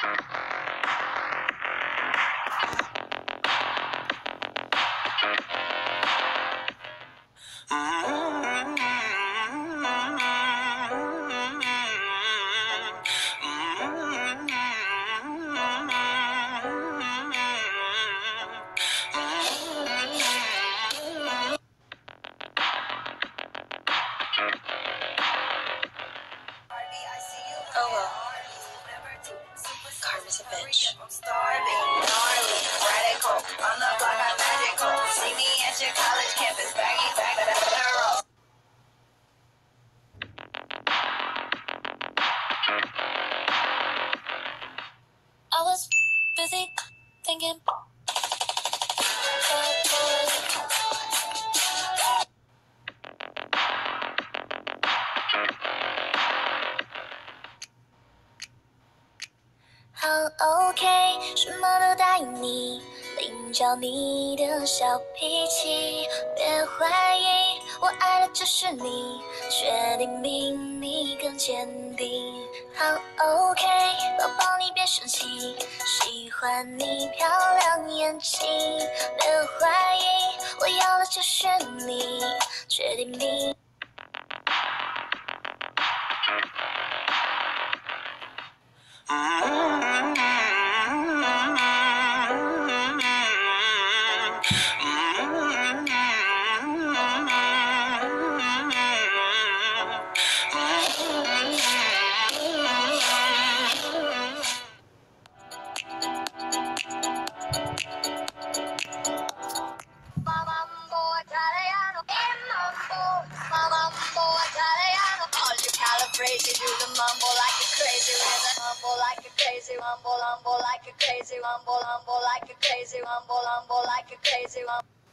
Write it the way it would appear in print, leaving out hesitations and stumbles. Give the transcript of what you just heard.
Oh well. Karma's a bitch. Radical. On the block, I'm magical. See me at your college campus, baggy back of the roll. I was busy thinking.好 OK， 什么都答应你，领教你的小脾气，别怀疑，我爱的就是你，确定比你更坚定。好 OK， 宝宝你别生气，喜欢你漂亮眼睛，别怀疑，我要的就是你，确定比。 Crazy, do the mumble like a crazy rhythm, humble like a crazy rumble, humble like a crazy rumble, humble like a crazy rumble, humble like a crazy rumble.